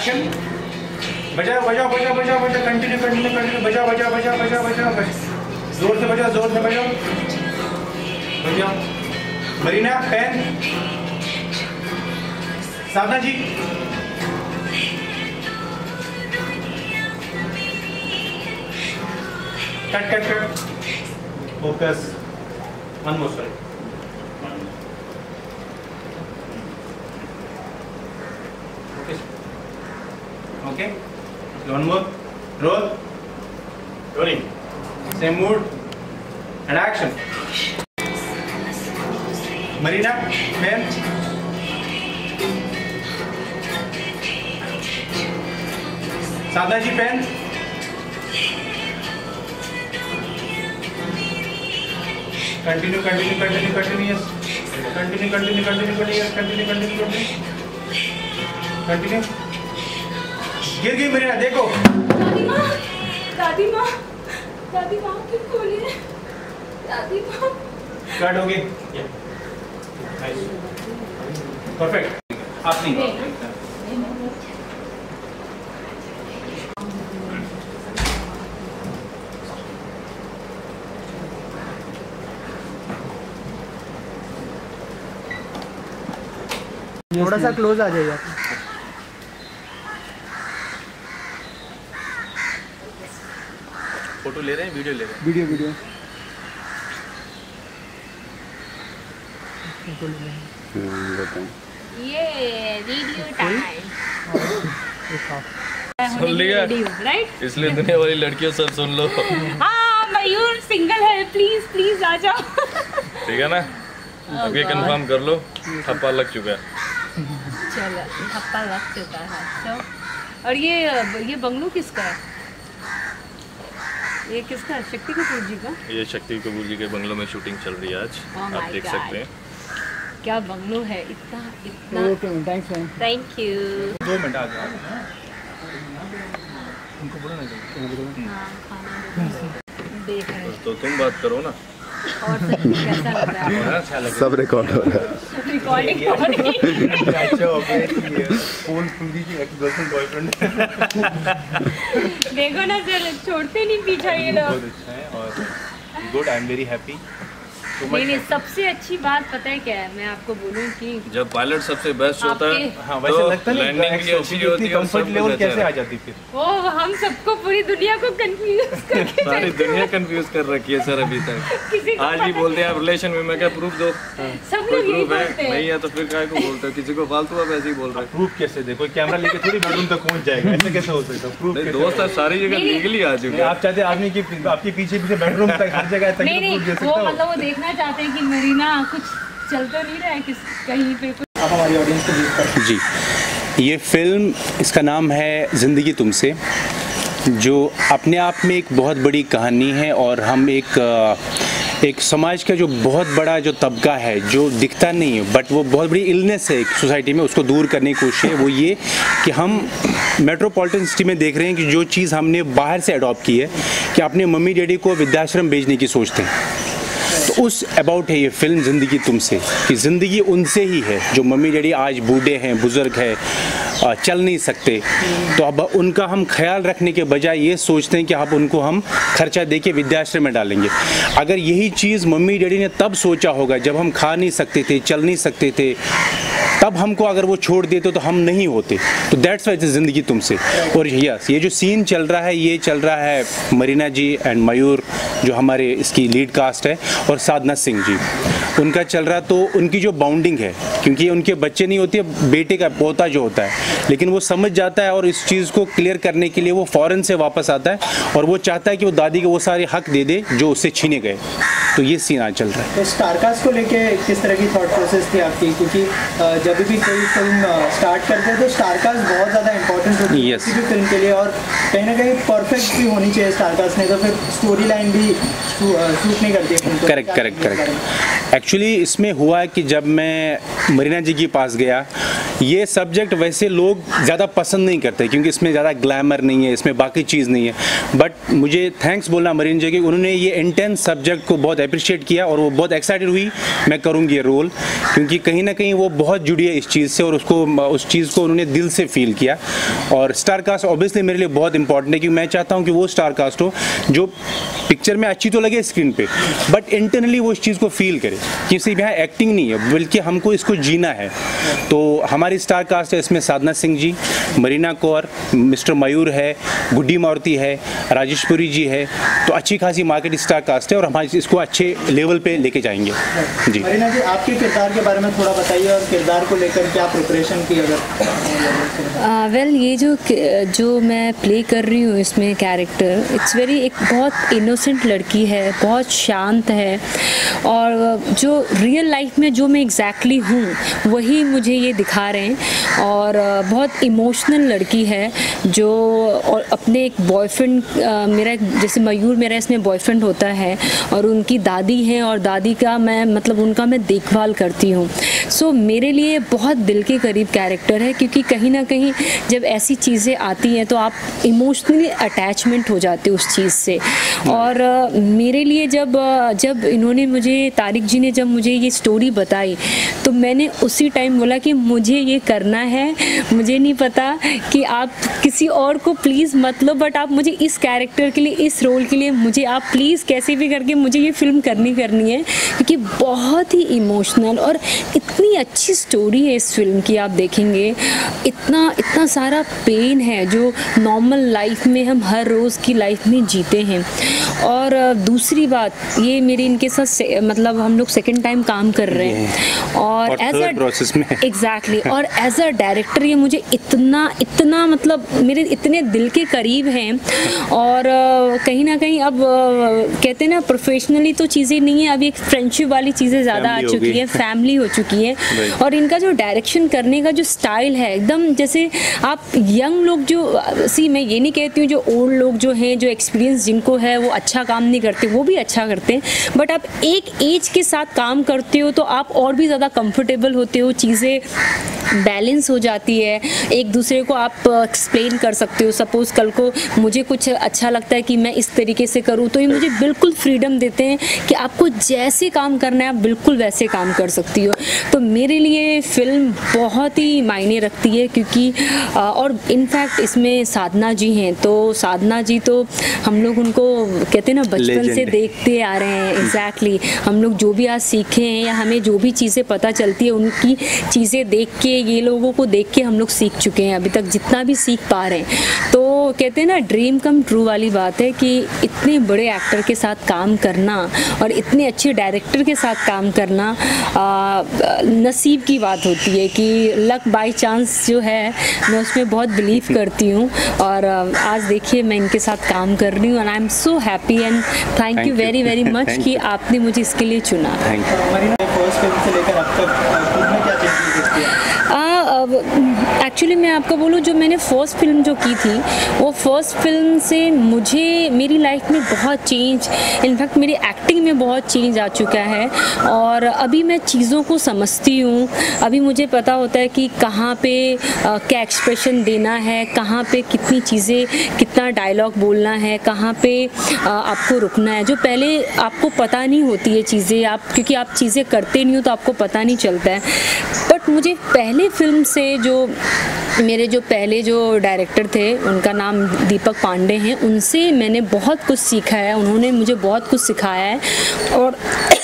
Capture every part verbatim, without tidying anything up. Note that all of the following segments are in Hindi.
एक्शन। बजाओ बजाओ बजाओ बजाओ बजाओ कंटिन्यू कंटिन्यू कंटिन्यू बजाओ बजाओ बजाओ बजाओ बजाओ जोर से बजाओ जोर से बजाओ बजाओ। Marina pen. Sadhna ji cut cut cut focus one more sorry okay one more roll rolling same mood and action. Marina pen. Sadhna ji pen. Continue continue continue continuous continue continue continue continuous continue continue continue continue. गिर गई मरीना देखो। दादी माँ दादी माँ दादी माँ क्यों खोली है दादी माँ। कट हो गई परफेक्ट। आप नहीं थोड़ा सा क्लोज आ जाइए। फोटो ले रहे हैं वीडियो ले रहे हैं? वीडियो वीडियो ये वीडियो टाइम सुन लिया राइट, इसलिए दुनिया वाली लड़कियों सब सुन लो। हाँ मयूर सिंगल है, प्लीज प्लीज आ जाओ। ठीक है ना, अब ये कंफर्म कर लो थप्पा लग चुका है। चलो थप्पा लग चुका है तो। और ये ये बंगलो किसका है? ये किसका है? शक्ति कपूर जी का? ये शक्ति कपूर जी के बंगलों में शूटिंग चल रही है आज। Oh आप देख God. सकते हैं क्या बंगलो है, इतना इतना। Okay thanks ma'am. Thank you. दो मिनट आ जाओ। उनको बोलो ना हाँ खाना देख रहे हैं। तो तुम बात करो ना। और सच में कैसा लग रहा है? अच्छा लग सब रिकॉर्ड हो रहा है। रिकॉर्डिंग हो रही है। अच्छा हो गया कि फोन खुल दी कि एक्स गर्लफ्रेंड बॉयफ्रेंड। देखो ना सर, छोड़ते नहीं पीछा ये लोग। बहुत अच्छा है और good, I am very happy. नहीं नहीं, सबसे अच्छी बात पता है क्या है, मैं आपको बोलूं कि जब पायलट सबसे बेस्ट होता है आपके- हाँ वैसे तो लगता नहीं लैंडिंग भी अच्छी होती है और कंफर्ट सब लेवल कुछ कैसे अच्छा आ है। जाती फिर। वो हम सबको पूरी दुनिया को कंफ्यूज करके सारी चलते दुनिया हैं। कंफ्यूज कर रखी है सर अभी तक। किसी को आज भी पता बोलते हैं आप रिलेशन में, मैं क्या प्रूफ दो? सब कोई लोग यही प्रूफ बोलते है हैं। नहीं है तो फिर काय को बोलते हो? किसी को फालतू आप ऐसे ही बोल रहे प्रूफ कैसे दे? कोई कैमरा लेके थोड़ी बेडरूम तक पहुंच जाएगा, ऐसे कैसे हो सकता है? प्रूफ नहीं कैसे दोस्त होगा? आज सारी जगह नहीं, नहीं। लीगली आ चुके हैं। आप चाहते हैं आदमी की आपके पीछे पीछे बेडरूम तक हर जगह तक नहीं नहीं, प्रूफ दे वो सकता हो? मतलब वो देखना चाहते हैं कि मरीना कुछ चल तो नहीं रहा है किस कहीं पे कुछ। आप हमारी ऑडियंस को ब्रीफ कर। जी, ये फिल्म, इसका नाम है ज़िंदगी तुमसे, जो अपने आप में एक बहुत बड़ी कहानी है। और हम एक एक समाज का जो बहुत बड़ा जो तबका है जो दिखता नहीं है बट वो बहुत बड़ी इलनेस है एक सोसाइटी में, उसको दूर करने की कोशिश है। वो ये कि हम मेट्रोपॉलिटन सिटी में देख रहे हैं कि जो चीज़ हमने बाहर से अडॉप्ट की है कि अपने मम्मी डैडी को वृद्धाश्रम भेजने की सोचते हैं, तो उस अबाउट है ये फिल्म ज़िंदगी तुमसे, कि ज़िंदगी उनसे ही है जो मम्मी डैडी आज बूढ़े हैं, बुज़ुर्ग हैं, चल नहीं सकते। तो अब उनका हम ख्याल रखने के बजाय ये सोचते हैं कि अब उनको हम खर्चा दे के वृद्धाश्रम में डालेंगे। अगर यही चीज़ मम्मी डैडी ने तब सोचा होगा जब हम खा नहीं सकते थे, चल नहीं सकते थे, तब हमको अगर वो छोड़ देते तो हम नहीं होते। तो दैट्स वाई ज़िंदगी तुमसे। और यस, ये जो सीन चल रहा है ये चल रहा है मरीना जी एंड मयूर जो हमारे इसकी लीड कास्ट है और साधना सिंह जी, उनका चल रहा। तो उनकी जो बाउंडिंग है, क्योंकि उनके बच्चे नहीं होते, बेटे का पोता जो होता है, लेकिन वो समझ जाता है और इस चीज़ को क्लियर करने के लिए वो फ़ौरन से वापस आता है और वो चाहता है कि वो दादी को वो सारे हक दे दे जो उससे छीने गए। तो ये सीन आज चल रहा है। तो स्टारकास्ट को लेके किस तरह की थॉट प्रोसेस थी आपकी? क्योंकि अ, जब भी कोई फिल्म स्टार्ट करते हैं तो स्टारकास्ट बहुत ज़्यादा इंपॉर्टेंट होती है Yes. किसी भी फिल्म के लिए, और कहीं ना कहीं परफेक्ट भी होनी चाहिए स्टारकास्ट, नहीं तो फिर स्टोरी लाइन भी शूट नहीं करती है फिल्म को। करेक्ट करेक्ट करेक्ट एक्चुअली इसमें हुआ है कि जब मैं मरीना जी के पास गया ये सब्जेक्ट वैसे लोग ज़्यादा पसंद नहीं करते क्योंकि इसमें ज़्यादा ग्लैमर नहीं है, इसमें बाकी चीज़ नहीं है। बट मुझे थैंक्स बोलना मरीन जी कि उन्होंने ये इंटेंस सब्जेक्ट को बहुत अप्रिशिएट किया और वो बहुत एक्साइटेड हुई मैं करूँगी ये रोल, क्योंकि कहीं ना कहीं वो बहुत जुड़ी है इस चीज़ से और उसको उस चीज़ को उन्होंने दिल से फील किया। और स्टार कास्ट ऑब्वियसली मेरे लिए बहुत इंपॉर्टेंट है क्योंकि मैं चाहता हूँ कि वो स्टार कास्ट हो जो पिक्चर में अच्छी तो लगे स्क्रीन पे बट इंटरनली वो इस चीज़ को फील करे कि सिर्फ यहाँ एक्टिंग नहीं है बल्कि हमको इसको जीना है। तो हमारी स्टार कास्ट है, इसमें साधना सिंह जी, मरीना कौर, मिस्टर मयूर है, गुड्डी मारुति है, राजेशपुरी जी है, तो अच्छी खासी मार्केट स्टार कास्ट है और हम इसको अच्छे लेवल पे लेके जाएंगे। जी मरीना जी, आपके किरदार के बारे में थोड़ा बताइए और किरदार को लेकर क्या प्रिपरेशन की अगर वेल uh, ये जो जो मैं प्ले कर रही हूँ इसमें कैरेक्टर, इट्स वेरी एक बहुत इनोसेंट लड़की है, बहुत शांत है और जो रियल लाइफ में जो मैं एग्जैक्टली हूँ वही मुझे ये दिखा रहे हैं। और बहुत इमोशनल लड़की है जो और अपने एक बॉयफ्रेंड, मेरा जैसे मयूर मेरा इसमें बॉयफ्रेंड होता है और उनकी दादी है और दादी का मैं मतलब उनका मैं देखभाल करती हूँ। सो so, मेरे लिए बहुत दिल के करीब कैरेक्टर है क्योंकि कहीं ना कहीं जब ऐसी चीज़ें आती हैं तो आप इमोशनली अटैचमेंट हो जाते हो उस चीज़ से। और uh, मेरे लिए जब uh, जब इन्होंने मुझे, तारिक जी ने जब मुझे ये स्टोरी बताई तो मैंने उसी टाइम बोला कि मुझे ये करना है। मुझे नहीं पता कि आप किसी और को प्लीज़ मत लो, बट आप मुझे इस कैरेक्टर के लिए, इस रोल के लिए मुझे आप प्लीज़ कैसे भी करके मुझे ये फिल्म करनी करनी है क्योंकि बहुत ही इमोशनल और इतनी अच्छी स्टोरी है इस फिल्म की। आप देखेंगे इतना इतना सारा पेन है जो नॉर्मल लाइफ में हम हर रोज़ की लाइफ में जीते हैं। और दूसरी बात ये मेरी इनके साथ मतलब हम लोग सेकंड टाइम काम कर रहे हैं और एज अ प्रोसेस में एग्जैक्टली और एज अ डायरेक्टर ये मुझे इतना इतना मतलब मेरे इतने दिल के करीब हैं। और कहीं ना कहीं अब कहते हैं ना प्रोफेशनली तो चीज़ें नहीं है, अब एक फ्रेंडशिप वाली चीज़ें ज़्यादा आ चुकी है, फैमिली हो चुकी है। और इनका जो डायरेक्शन करने का जो स्टाइल है एकदम जैसे आप यंग लोग जो सी, मैं ये नहीं कहती हूँ जो ओल्ड लोग जो हैं, जो एक्सपीरियंस जिनको है वो अच्छा काम नहीं करते, वो भी अच्छा करते हैं, बट आप एक एज के साथ काम करते हो तो आप और भी ज़्यादा कंफर्टेबल होते हो, चीज़ें बैलेंस हो जाती है, एक दूसरे को आप एक्सप्लेन कर सकते हो। सपोज़ कल को मुझे कुछ अच्छा लगता है कि मैं इस तरीके से करूँ तो ये मुझे बिल्कुल फ्रीडम देते हैं कि आपको जैसे काम करना है आप बिल्कुल वैसे काम कर सकती हो। तो मेरे लिए फ़िल्म बहुत ही मायने रखती है क्योंकि और इनफैक्ट इसमें साधना जी हैं, तो साधना जी तो हम लोग उनको कहते हैं ना बचपन से देखते आ रहे हैं। एग्जैक्टली हम लोग जो भी आज सीखे हैं या हमें जो भी चीज़ें पता चलती है उनकी चीज़ें देख के, ये लोगों को देख के हम लोग सीख चुके हैं अभी तक जितना भी सीख पा रहे हैं। तो कहते हैं ना ड्रीम कम ट्रू वाली बात है कि इतने बड़े एक्टर के साथ काम करना और इतने अच्छे डायरेक्टर के साथ काम करना आ, नसीब की बात होती है कि लक बाय चांस जो है मैं उसमें बहुत बिलीव करती हूँ। और आज देखिए मैं इनके साथ काम कर रही हूँ and I am so happy and thank you very very much कि आपने मुझे इसके लिए चुना। फर्स्ट फिल्म से लेकर अब तक खुद में क्या चेंजेस देखते हैं? एक्चुअली मैं आपको बोलूँ जो मैंने फ़र्स्ट फिल्म जो की थी वो फर्स्ट फिल्म से मुझे मेरी लाइफ में बहुत चेंज, इनफैक्ट मेरी एक्टिंग में बहुत चेंज आ चुका है और अभी मैं चीज़ों को समझती हूँ। अभी मुझे पता होता है कि कहाँ पे आ, क्या एक्सप्रेशन देना है, कहाँ पे कितनी चीज़ें, कितना डायलॉग बोलना है, कहाँ पे आ, आपको रुकना है, जो पहले आपको पता नहीं होती है चीज़ें, आप क्योंकि आप चीज़ें करते नहीं हो तो आपको पता नहीं चलता है। बट मुझे पहले फिल्म से जो मेरे जो पहले जो डायरेक्टर थे उनका नाम दीपक पांडे हैं, उनसे मैंने बहुत कुछ सीखा है, उन्होंने मुझे बहुत कुछ सिखाया है और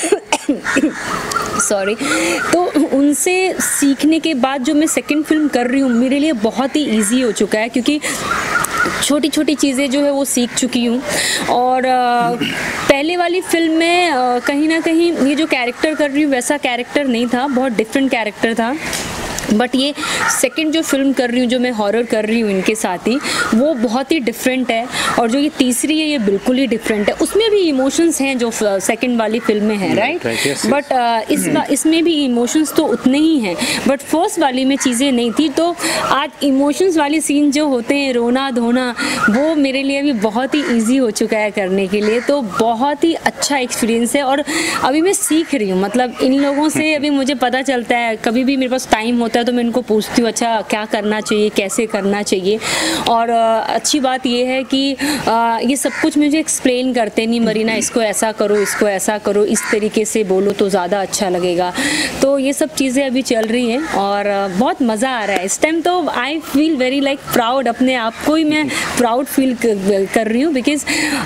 सॉरी तो उनसे सीखने के बाद जो मैं सेकंड फिल्म कर रही हूँ मेरे लिए बहुत ही इजी हो चुका है क्योंकि छोटी छोटी चीज़ें जो है वो सीख चुकी हूँ। और आ, पहले वाली फिल्म में आ, कहीं ना कहीं ये जो कैरेक्टर कर रही हूँ वैसा कैरेक्टर नहीं था, बहुत डिफरेंट कैरेक्टर था। बट ये सेकंड जो फिल्म कर रही हूँ, जो मैं हॉरर कर रही हूँ इनके साथ ही, वो बहुत ही डिफरेंट है। और जो ये तीसरी है ये बिल्कुल ही डिफरेंट है, उसमें भी इमोशंस हैं जो सेकंड वाली फिल्म में है, राइट? बट uh, इस इसमें भी इमोशंस तो उतने ही हैं, बट फर्स्ट वाली में चीज़ें नहीं थी। तो आज इमोशंस वाली सीन जो होते हैं, रोना धोना, वो मेरे लिए भी बहुत ही ईजी हो चुका है करने के लिए। तो बहुत ही अच्छा एक्सपीरियंस है और अभी मैं सीख रही हूँ, मतलब इन लोगों से अभी मुझे पता चलता है, कभी भी मेरे पास टाइम होता है है तो मैं इनको पूछती हूँ अच्छा क्या करना चाहिए, कैसे करना चाहिए। और अच्छी बात ये है कि ये सब कुछ मुझे एक्सप्लेन करते नहीं, मरीना इसको ऐसा करो, इसको ऐसा करो, इस तरीके से बोलो तो ज़्यादा अच्छा लगेगा। तो ये सब चीज़ें अभी चल रही हैं और बहुत मज़ा आ रहा है इस टाइम। तो I feel very like proud, अपने आप को ही मैं प्राउड फील कर रही हूँ। बिकॉज़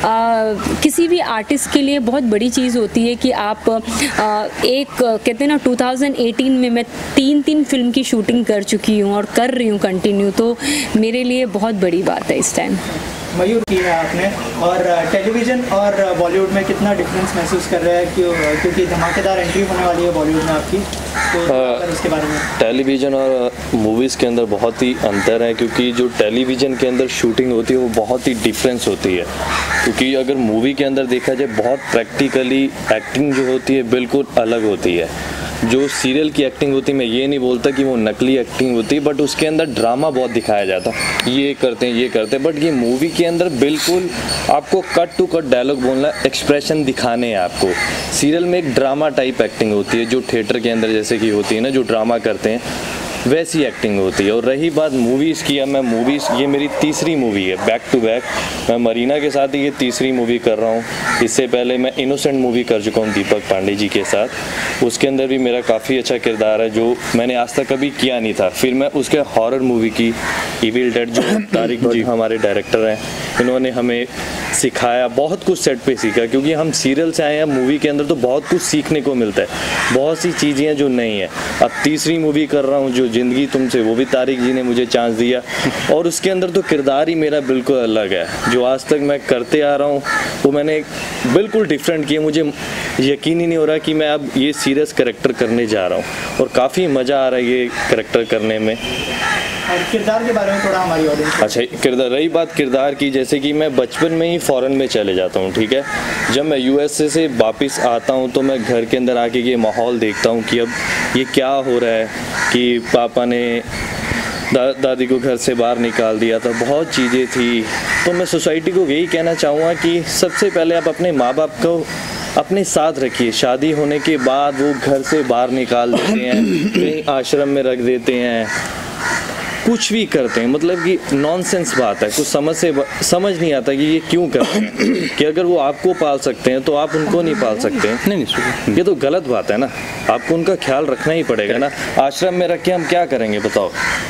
किसी भी आर्टिस्ट के लिए बहुत बड़ी चीज़ होती है कि आप आ, एक कहते हैं ना टू थाउजेंड एटीन में मैं तीन तीन फिल्म की शूटिंग कर चुकी हूँ और कर रही हूँ कंटिन्यू, तो मेरे लिए बहुत बड़ी बात है इस टाइम। मयूर की है आपने, और टेलीविज़न और बॉलीवुड में कितना डिफरेंस महसूस कर रहा है क्यों, क्योंकि धमाकेदार एंट्री होने वाली है बॉलीवुड में आपकी, तो अगर उसके बारे में। टेलीविज़न और मूवीज़ के अंदर बहुत ही अंतर है, क्योंकि जो टेलीविज़न के अंदर शूटिंग होती है वो बहुत ही डिफरेंस होती है। क्योंकि अगर मूवी के अंदर देखा जाए बहुत प्रैक्टिकली एक्टिंग जो होती है बिल्कुल अलग होती है। जो सीरियल की एक्टिंग होती है, मैं ये नहीं बोलता कि वो नकली एक्टिंग होती है, बट उसके अंदर ड्रामा बहुत दिखाया जाता है, ये करते हैं ये करते हैं। बट ये मूवी के अंदर बिल्कुल आपको कट टू कट डायलॉग बोलना, एक्सप्रेशन दिखाने हैं आपको। सीरियल में एक ड्रामा टाइप एक्टिंग होती है जो थिएटर के अंदर जैसे कि होती है ना, जो ड्रामा करते हैं वैसी एक्टिंग होती है। और रही बात मूवीज़ की, अब मैं मूवीज़, ये मेरी तीसरी मूवी है बैक टू बैक। मैं मरीना के साथ ही ये तीसरी मूवी कर रहा हूँ। इससे पहले मैं इनोसेंट मूवी कर चुका हूँ दीपक पांडे जी के साथ, उसके अंदर भी मेरा काफ़ी अच्छा किरदार है जो मैंने आज तक कभी किया नहीं था। फिर मैं उसके हॉरर मूवी की इविल डेड, जो तारिक जी हमारे डायरेक्टर हैं, इन्होंने हमें सिखाया, बहुत कुछ सेट पे सीखा। क्योंकि हम सीरियल से आए हैं, मूवी के अंदर तो बहुत कुछ सीखने को मिलता है, बहुत सी चीज़ें हैं जो नहीं है। अब तीसरी मूवी कर रहा हूँ जो जिंदगी तुमसे, वो भी तारिक जी ने मुझे चांस दिया, और उसके अंदर तो किरदार ही मेरा बिल्कुल अलग है। जो आज तक मैं करते आ रहा हूँ वो मैंने बिल्कुल डिफरेंट किया। मुझे यकीन ही नहीं हो रहा कि मैं अब ये सीरियस कैरेक्टर करने जा रहा हूँ, और काफ़ी मज़ा आ रहा है ये कैरेक्टर करने में। और किरदार के बारे में थोड़ा हमारी ऑडियंस। अच्छा, किरदार, रही बात किरदार की, जैसे कि मैं बचपन में ही फ़ॉरेन में चले जाता हूँ, ठीक है। जब मैं यूएसए से वापस आता हूँ तो मैं घर के अंदर आके ये माहौल देखता हूँ कि अब ये क्या हो रहा है, कि पापा ने दा, दादी को घर से बाहर निकाल दिया था, बहुत चीज़ें थी। तो मैं सोसाइटी को यही कहना चाहूँगा कि सबसे पहले आप अपने माँ बाप को अपने साथ रखिए। शादी होने के बाद वो घर से बाहर निकाल देते हैं, कहीं आश्रम में रख देते हैं, कुछ भी करते हैं, मतलब कि नॉनसेंस बात है। कुछ समझ से समझ नहीं आता कि ये क्यों करते हैं, कि अगर वो आपको पाल सकते हैं तो आप उनको नहीं पाल सकते हैं। नहीं नहीं, ये तो गलत बात है ना, आपको उनका ख्याल रखना ही पड़ेगा ना। आश्रम में रख के हम क्या करेंगे बताओ।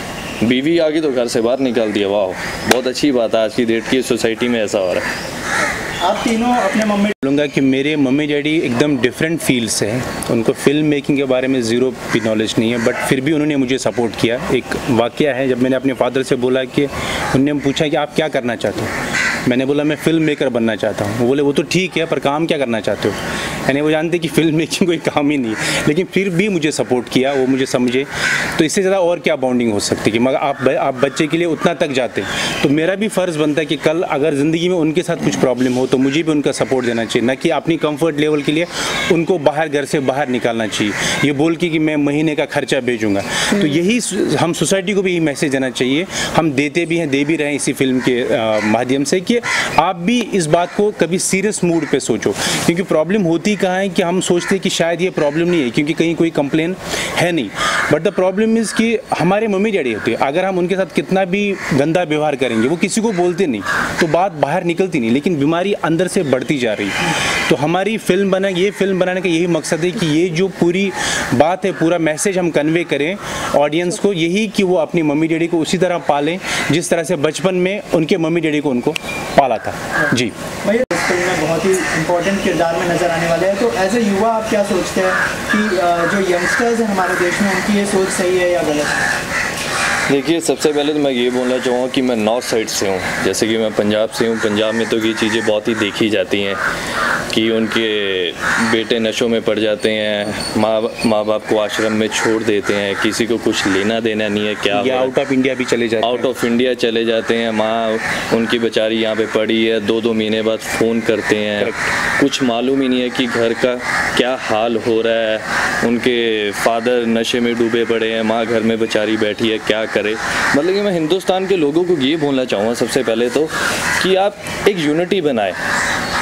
बीवी आ गई तो घर से बाहर निकाल दिया, वाह बहुत अच्छी बात है। आज की डेट की सोसाइटी में ऐसा हो रहा है। आप तीनों अपने मम्मी, बोलूँगा कि मेरे मम्मी डैडी एकदम डिफरेंट फील्ड से हैं, उनको फिल्म मेकिंग के बारे में ज़ीरो भी नॉलेज नहीं है, बट फिर भी उन्होंने मुझे सपोर्ट किया। एक वाकया है, जब मैंने अपने फादर से बोला कि उन्होंने पूछा कि आप क्या करना चाहते हो, मैंने बोला मैं फ़िल्म मेकर बनना चाहता हूँ। वो बोले वो तो ठीक है, पर काम क्या करना चाहते हो। यानी वो जानते कि फ़िल्म मेकिंग कोई काम ही नहीं है, लेकिन फिर भी मुझे सपोर्ट किया, वो मुझे समझे। तो इससे ज़्यादा और क्या बॉन्डिंग हो सकती है कि मगर आप आप बच्चे के लिए उतना तक जाते, तो मेरा भी फ़र्ज़ बनता है कि कल अगर ज़िंदगी में उनके साथ कुछ प्रॉब्लम हो तो मुझे भी उनका सपोर्ट देना चाहिए, ना कि अपनी कंफर्ट लेवल के लिए उनको बाहर घर से बाहर निकालना चाहिए, ये बोल के कि मैं महीने का खर्चा भेजूँगा। तो यही हम सोसाइटी को भी यही मैसेज देना चाहिए, हम देते भी हैं, दे भी रहे हैं इसी फिल्म के माध्यम से, कि आप भी इस बात को कभी सीरियस मूड पे सोचो। क्योंकि प्रॉब्लम होती कहाँ है कि हम सोचते हैं कि शायद ये प्रॉब्लम नहीं है क्योंकि कहीं कोई कंप्लेन है नहीं, बट द प्रॉब्लम इज़ कि हमारे मम्मी डैडी होते हैं, अगर हम उनके साथ कितना भी गंदा व्यवहार करेंगे वो किसी को बोलते नहीं, तो बात बाहर निकलती नहीं, लेकिन बीमारी अंदर से बढ़ती जा रही। तो हमारी फिल्म बना ये फिल्म बनाने का यही मकसद है कि ये जो पूरी बात है, पूरा मैसेज हम कन्वे करें ऑडियंस को, यही कि वो अपनी मम्मी डैडी को उसी तरह पालें जिस तरह से बचपन में उनके मम्मी डैडी को उनको पाला था। जी भैया, इस फिल्म में बहुत ही इम्पोर्टेंट किरदार में नज़र आने वाले हैं, तो एज ए युवा आप क्या सोचते हैं कि जो यंगस्टर्स हैं हमारे देश में, उनकी ये सोच सही है या गलत है? देखिए, सबसे पहले तो मैं ये बोलना चाहूँगा कि मैं नॉर्थ साइड से हूँ, जैसे कि मैं पंजाब से हूँ। पंजाब में तो ये चीज़ें बहुत ही देखी जाती हैं कि उनके बेटे नशों में पड़ जाते हैं, माँ माँ बाप को आश्रम में छोड़ देते हैं, किसी को कुछ लेना देना नहीं है, क्या या आउट ऑफ इंडिया भी चले जाते हैं आउट ऑफ इंडिया चले जाते हैं। माँ उनकी बेचारी यहाँ पे पड़ी है, दो दो महीने बाद फ़ोन करते हैं, कुछ मालूम ही नहीं है कि घर का क्या हाल हो रहा है। उनके फादर नशे में डूबे पड़े हैं, माँ घर में बेचारी बैठी है, क्या करे। मतलब कि मैं हिंदुस्तान के लोगों को ये बोलना चाहूँगा सबसे पहले तो कि आप एक यूनिटी बनाएं,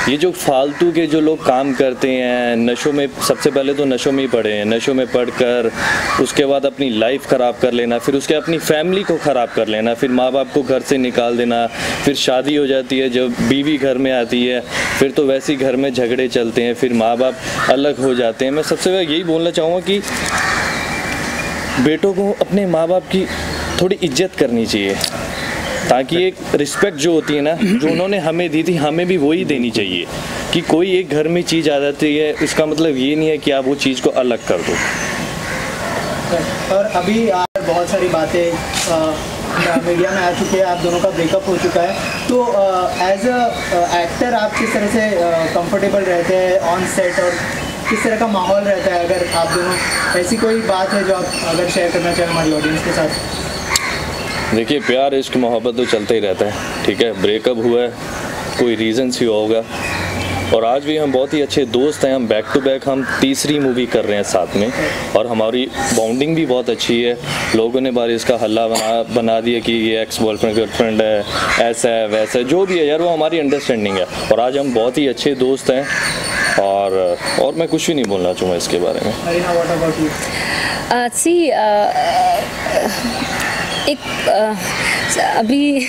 ये जो फालतू के जो लोग काम करते हैं, नशों में, सबसे पहले तो नशों में ही पड़े हैं, नशों में पढ़कर उसके बाद अपनी लाइफ ख़राब कर लेना, फिर उसके अपनी फैमिली को ख़राब कर लेना, फिर माँ बाप को घर से निकाल देना, फिर शादी हो जाती है, जब बीवी घर में आती है फिर तो वैसे ही घर में झगड़े चलते हैं, फिर माँ बाप अलग हो जाते हैं। मैं सबसे पहले यही बोलना चाहूँगा कि बेटों को अपने माँ बाप की थोड़ी इज्जत करनी चाहिए, ताकि एक रिस्पेक्ट जो होती है ना, जो उन्होंने हमें दी थी, हमें भी वही देनी चाहिए। कि कोई एक घर में चीज़ आ जाती है, इसका मतलब ये नहीं है कि आप वो चीज़ को अलग कर दो। और अभी आज बहुत सारी बातें मीडिया में आ चुकी है, आप दोनों का ब्रेकअप हो चुका है, तो एज अ एक्टर आप किस तरह से कंफर्टेबल रहते हैं ऑन सेट, और किस तरह का माहौल रहता है? अगर आप दोनों, ऐसी कोई बात है जो आप अगर शेयर करना चाहें हमारी ऑडियंस के साथ? देखिए, प्यार इश्क मोहब्बत तो चलता ही रहता है, ठीक है। ब्रेकअप हुआ है, कोई रीज़न ही होगा, और आज भी हम बहुत ही अच्छे दोस्त हैं। हम बैक टू बैक हम तीसरी मूवी कर रहे हैं साथ में, और हमारी बॉन्डिंग भी बहुत अच्छी है। लोगों ने बार इसका हल्ला बना बना दिया कि ये एक्स बॉयफ्रेंड गर्लफ्रेंड है, ऐसा है वैसा है, जो भी है यार, वो हमारी अंडरस्टैंडिंग है, और आज हम बहुत ही अच्छे दोस्त हैं। और और मैं कुछ भी नहीं बोलना चाहूँगा इसके बारे में। सी एक uh, अभी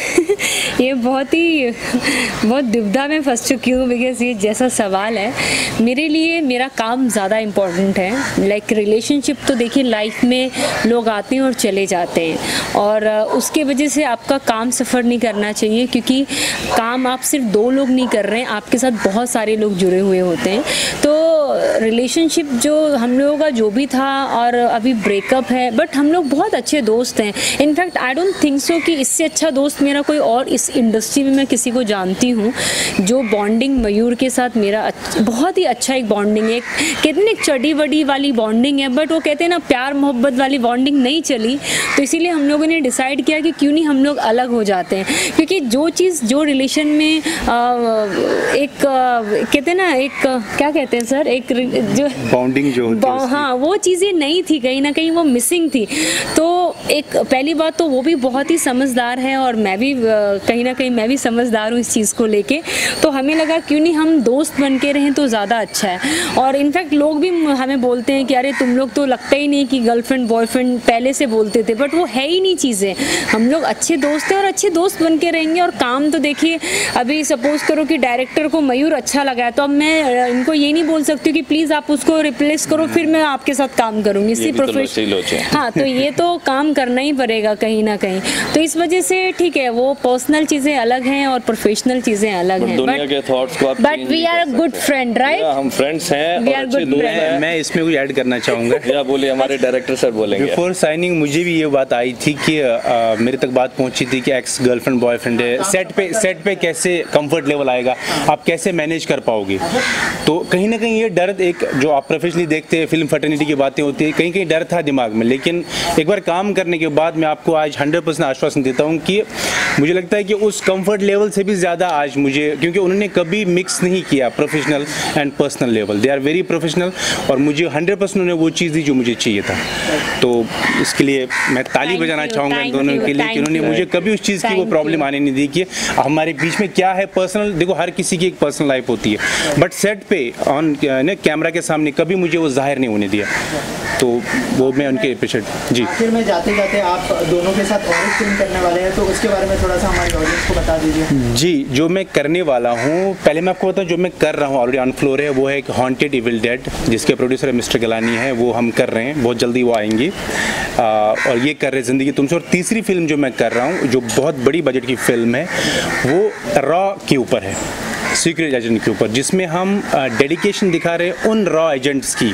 ये बहुत ही बहुत दुविधा में फंस चुकी हूँ, बिकॉज ये जैसा सवाल है, मेरे लिए मेरा काम ज़्यादा इम्पोर्टेंट है। लाइक रिलेशनशिप तो देखिए लाइफ में लोग आते हैं और चले जाते हैं, और uh, उसके वजह से आपका काम सफ़र नहीं करना चाहिए, क्योंकि काम आप सिर्फ दो लोग नहीं कर रहे हैं, आपके साथ बहुत सारे लोग जुड़े हुए होते हैं। तो रिलेशनशिप जो हम लोगों का जो भी था, और अभी ब्रेकअप है, बट हम लोग बहुत अच्छे दोस्त हैं। In fact I don't think so कि इससे अच्छा दोस्त मेरा कोई और इस इंडस्ट्री में मैं किसी को जानती हूँ। जो बॉन्डिंग मयूर के साथ मेरा बहुत ही अच्छा एक बॉन्डिंग है, कितनी चटी बड़ी वाली बॉन्डिंग है, बट वो कहते हैं ना प्यार मोहब्बत वाली बॉन्डिंग नहीं चली, तो इसीलिए हम लोगों ने डिसाइड किया कि क्यों नहीं हम लोग अलग हो जाते हैं। क्योंकि जो चीज़ जो रिलेशन में आ, एक आ, कहते हैं ना, एक क्या कहते हैं सर, एक जो बॉन्डिंग जो होती है, हाँ, वो चीज़ें नहीं थी, कहीं ना कहीं वो मिसिंग थी। तो एक पहली बात तो वो भी बहुत ही समझदार है, और मैं भी कहीं ना कहीं मैं भी समझदार हूँ इस चीज़ को लेके। तो हमें लगा क्यों नहीं हम दोस्त बन के रहें तो ज़्यादा अच्छा है। और इनफैक्ट लोग भी हमें बोलते हैं कि अरे तुम लोग तो लगता ही नहीं कि गर्लफ्रेंड बॉयफ्रेंड पहले से बोलते थे, बट वो है ही नहीं चीज़ें। हम लोग अच्छे दोस्त हैं और अच्छे दोस्त बन के रहेंगे। और काम तो देखिए, अभी सपोज करो कि डायरेक्टर को मयूर अच्छा लगा है, तो अब मैं इनको ये नहीं बोल सकती कि प्लीज़ आप उसको रिप्लेस करो, फिर मैं आपके साथ काम करूँगी। इसी प्रोफेशन, हाँ, तो ये तो काम करना ही पड़ेगा कहीं ना कहीं। तो इस वजह से ठीक है, वो पर्सनल चीज़ें अलग हैं और प्रोफेशनल चीज़ें अलग हैं, दुनिया के थॉट्स को आप but we are a good friend, right? हम फ्रेंड्स हैं We और are अच्छे good दोस्त friends. हैं। मैं इसमें कुछ ऐड करना चाहूँगा। या बोलिए, हमारे डायरेक्टर सर बोलेंगे। बिफोर साइनिंग मुझे भी ये बात आई थी कि आ, मेरे तक बात पहुंची थी कि एक्स गर्लफ्रेंड बॉयफ्रेंड है, सेट पे सेट पे कैसे कंफर्ट लेवल आएगा, आप कैसे मैनेज कर पाओगे। तो कहीं ना कहीं ये डर, एक जो आप प्रोफेशनली देखते हैं फिल्म फर्टिनिटी की बातें होती है, कहीं कहीं डर था दिमाग में। लेकिन एक बार काम करने के बाद मैं आपको आज हंड्रेड परसेंट आश्वासन देता हूँ कि मुझे लगता है कि उस कंफर्ट लेवल से भी ज़्यादा आज मुझे, क्योंकि उन्होंने कभी मिक्स नहीं किया professional and personal level, they are very professional, और मुझे हंड्रेड परसेंट उन्होंने वो चीज़ दी जो मुझे चाहिए था। तो इसके लिए मैं ताली बजाना चाहूँगा इन दोनों के लिए कि उन्होंने मुझे कभी उस चीज़ की वो प्रॉब्लम आने नहीं दी कि हमारे बीच में क्या है पर्सनल। देखो, हर किसी की एक पर्सनल लाइफ होती है, बट सेट पे ऑन कैमरा के सामने कभी मुझे वो जाहिर नहीं होने दिया। तो वो मैं उनके अप्रिशिएट। जी, फिर मैं जाते जाते आप दोनों के साथ और एक फिल्म करने वाले हैं, तो उसके बारे में थोड़ा सा हमारी ऑडियंस को बता दीजिए। जी, जो मैं करने वाला हूँ, पहले मैं आपको बताऊँ, जो मैं कर रहा हूँ ऑलरेडी ऑन फ्लोर है, वो है एक हॉन्टेड इविल डेड, जिसके प्रोड्यूसर मिस्टर गलानी है, वो हम कर रहे हैं, बहुत जल्दी वो आएंगी। आ, और ये कर रहे हैं ज़िंदगी तुमसे। और तीसरी फिल्म जो मैं कर रहा हूँ, जो बहुत बड़ी बजट की फिल्म है, वो रॉ के ऊपर है, सीक्रेट एजेंट के ऊपर, जिसमें हम डेडिकेशन दिखा रहे हैं उन रॉ एजेंट्स की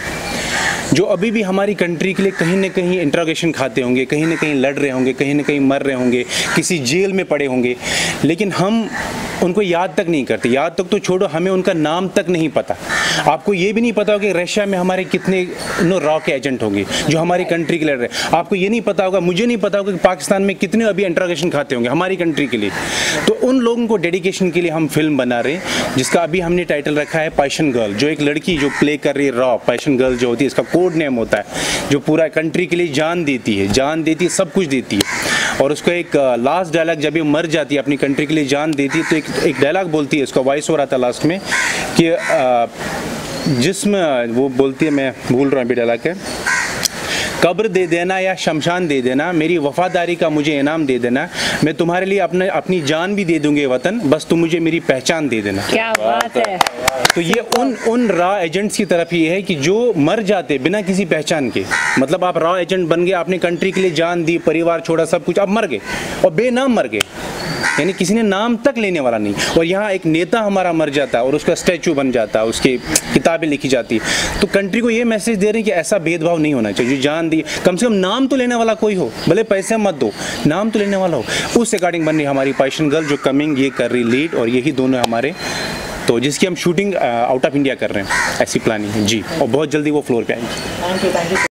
जो अभी भी हमारी कंट्री के लिए कहीं ना कहीं इंट्रोगेशन खाते होंगे, कहीं ना कहीं लड़ रहे होंगे, कहीं ना कहीं मर रहे होंगे, किसी जेल में पड़े होंगे, लेकिन हम उनको याद तक नहीं करते। याद तक तो छोड़ो, हमें उनका नाम तक नहीं पता। आपको ये भी नहीं पता होगा कि रशिया में हमारे कितने नो रॉ के एजेंट होंगे जो हमारी कंट्री के लड़ रहे हैं। आपको ये नहीं पता होगा, मुझे नहीं पता होगा कि पाकिस्तान में कितने अभी इंट्रोगेशन खाते होंगे हमारी कंट्री के लिए। तो उन लोगों को डेडिकेशन के लिए हम फिल्म बना रहे हैं, जिसका अभी हमने टाइटल रखा है पैशन गर्ल, जो एक लड़की जो प्ले कर रही है रॉ, पैशन गर्ल जो होती है, इसका कोड कोड नेम होता है, जो पूरा कंट्री के लिए जान देती है, जान देती है, सब कुछ देती है। और उसको एक लास्ट डायलॉग, जब ये मर जाती है, अपनी कंट्री के लिए जान देती है, तो एक एक डायलॉग बोलती है, उसका वॉइस हो रहा था लास्ट में कि जिसमें वो बोलती है, मैं भूल रहा हूँ अभी डायलॉग है, कब्र दे देना या शमशान दे देना, मेरी वफादारी का मुझे इनाम दे देना, मैं तुम्हारे लिए अपने अपनी जान भी दे दूंगी वतन, बस तुम मुझे मेरी पहचान दे देना। क्या बात है। तो ये उन उन रॉ एजेंट्स की तरफ ये है कि जो मर जाते बिना किसी पहचान के, मतलब आप रॉ एजेंट बन गए, आपने कंट्री के लिए जान दी, परिवार छोड़ा, सब कुछ, अब मर गए और बेनाम मर गए, यानी किसी ने नाम तक लेने वाला नहीं। और यहाँ एक नेता हमारा मर जाता है और उसका स्टैचू बन जाता है, उसकी किताबें लिखी जाती है। तो कंट्री को ये मैसेज दे रहे हैं कि ऐसा भेदभाव नहीं होना चाहिए, जो जान दी, कम से कम नाम तो लेने वाला कोई हो, भले पैसे मत दो, नाम तो लेने वाला हो। उस अकॉर्डिंग बन रही हमारी पैशन गर्ल, जो कमिंग ये कर रही लीड, और यही दोनों हमारे, तो जिसकी हम शूटिंग आउट ऑफ इंडिया कर रहे हैं, ऐसी प्लानिंग है जी, और बहुत जल्दी वो फ्लोर पे आएंगे। Thank you, thank you.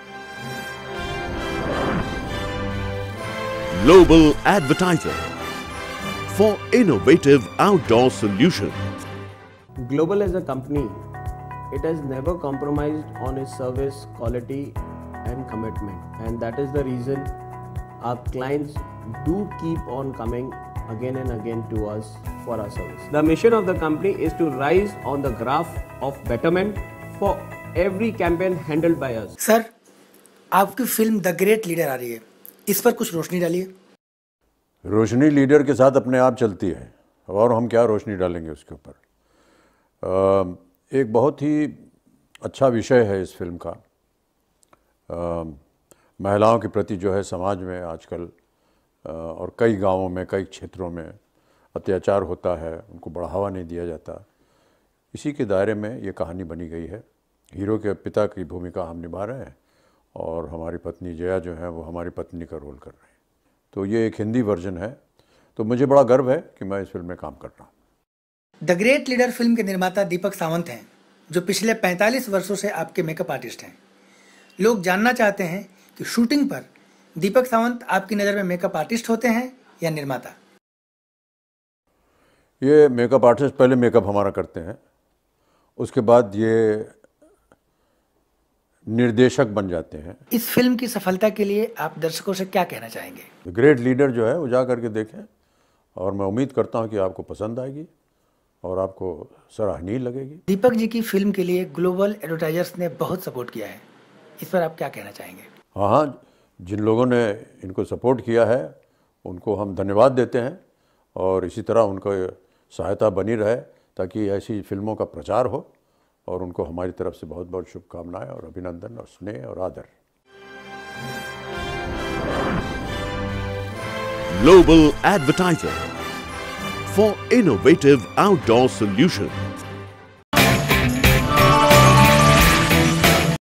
Global Advertiser for innovative outdoor solutions. Global as a company, it has never compromised on its service quality and commitment, and that is the reason our clients do keep on coming again and again to us for our service. The mission of the company is to rise on the graph of betterment for every campaign handled by us. सर, आपकी फिल्म द ग्रेट लीडर आ रही है, इस पर कुछ रोशनी डालिए। रोशनी लीडर के साथ अपने आप चलती है, और हम क्या रोशनी डालेंगे उसके ऊपर। एक बहुत ही अच्छा विषय है इस फिल्म का, आ, महिलाओं के प्रति जो है समाज में आजकल आ, और कई गांवों में, कई क्षेत्रों में अत्याचार होता है, उनको बढ़ावा नहीं दिया जाता। इसी के दायरे में ये कहानी बनी गई है। हीरो के पिता की भूमिका हम निभा रहे हैं, और हमारी पत्नी जया जो है वो हमारी पत्नी का रोल कर रहे हैं। तो ये एक हिंदी वर्जन है, तो मुझे बड़ा गर्व है कि मैं इस फिल्म में काम कर रहा हूँ। द ग्रेट लीडर फिल्म के निर्माता दीपक सावंत हैं, जो पिछले पैंतालीस वर्षों से आपके मेकअप आर्टिस्ट हैं। लोग जानना चाहते हैं कि शूटिंग पर दीपक सावंत आपकी नज़र में मेकअप आर्टिस्ट होते हैं या निर्माता? ये मेकअप आर्टिस्ट पहले मेकअप हमारा करते हैं, उसके बाद ये निर्देशक बन जाते हैं। इस फिल्म की सफलता के लिए आप दर्शकों से क्या कहना चाहेंगे? द ग्रेट लीडर जो है वो जा करके देखें, और मैं उम्मीद करता हूँ कि आपको पसंद आएगी और आपको सराहनीय लगेगी। दीपक जी की फिल्म के लिए ग्लोबल एडवर्टाइजर्स ने बहुत सपोर्ट किया है, इस पर आप क्या कहना चाहेंगे? हाँ हाँ, जिन लोगों ने इनको सपोर्ट किया है उनको हम धन्यवाद देते हैं, और इसी तरह उनको सहायता बनी रहे ताकि ऐसी फिल्मों का प्रचार हो, और उनको हमारी तरफ से बहुत बहुत शुभकामनाएं और अभिनंदन और स्नेह और आदर। Global Advertiser for innovative outdoor solutions.